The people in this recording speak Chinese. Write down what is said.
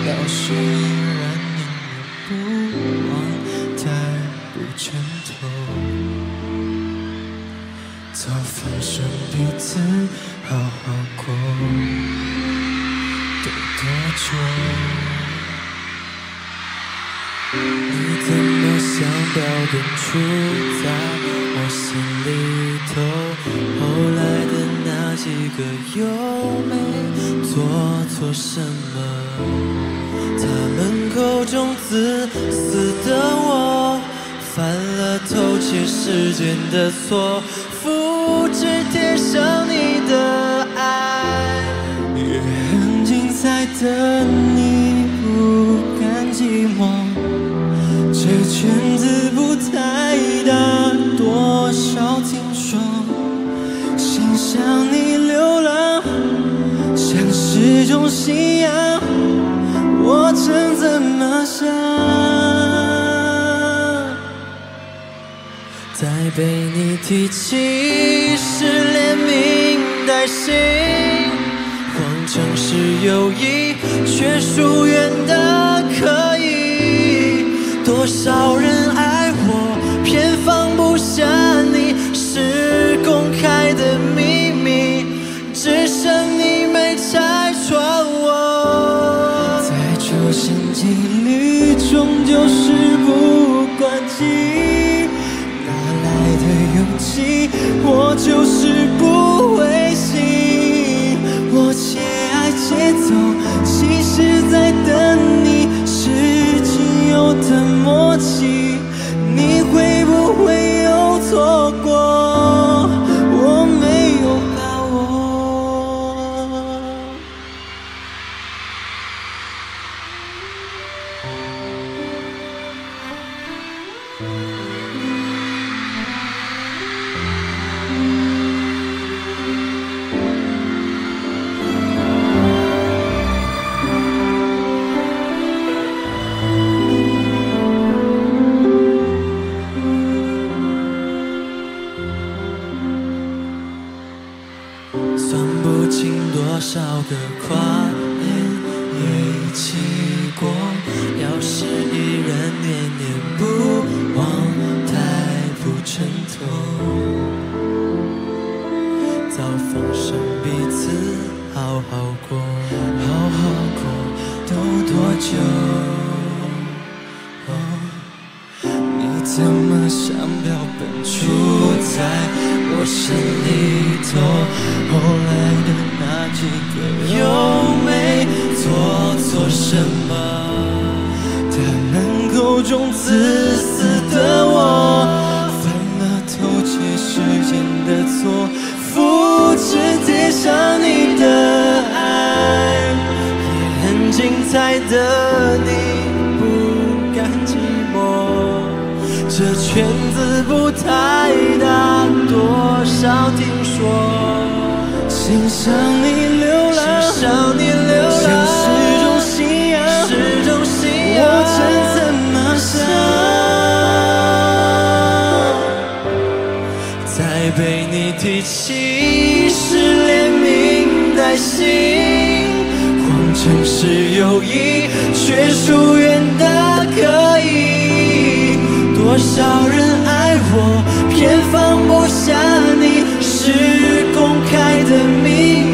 要是依然念念不忘，太不称头。早放生彼此，好好过，都多久？你怎么想表现出在我心里头？后来的那几个又没做错什么？他们口中自私的我，犯了偷窃时间的错，复制贴上你的爱，也很精彩的你不甘寂寞。这圈子不太大，多少听说，欣赏你流浪，像是种信仰。我曾怎么想，再被你提起是连名带姓，谎称是友谊，却疏远的可以。多少人爱我，偏放不下你，是公开的秘密，只剩你没拆穿我。在这陷阱里，终究是不关机，哪来的勇气？我就是不灰心，我且爱且走，其实在等你，是仅有的默契，你会不会有错过？我没有把握。算不清多少个跨年也一起过，要是依然念念不忘，太不称头。早放生彼此，好好过，好好过，都多久？你怎么想标本出在我心里头？后来的那几个又没做错什么？他们口中自私的我，犯了偷窃时间的错，复制贴上你的爱，也很精彩的你不甘寂寞。这圈子不太大，多少听说，欣赏你流浪，像是种信仰，我曾怎么想，再被你提起是连名带姓，谎称是友谊，却疏远的可以。多少人爱我，偏放不下你，是公开的秘密。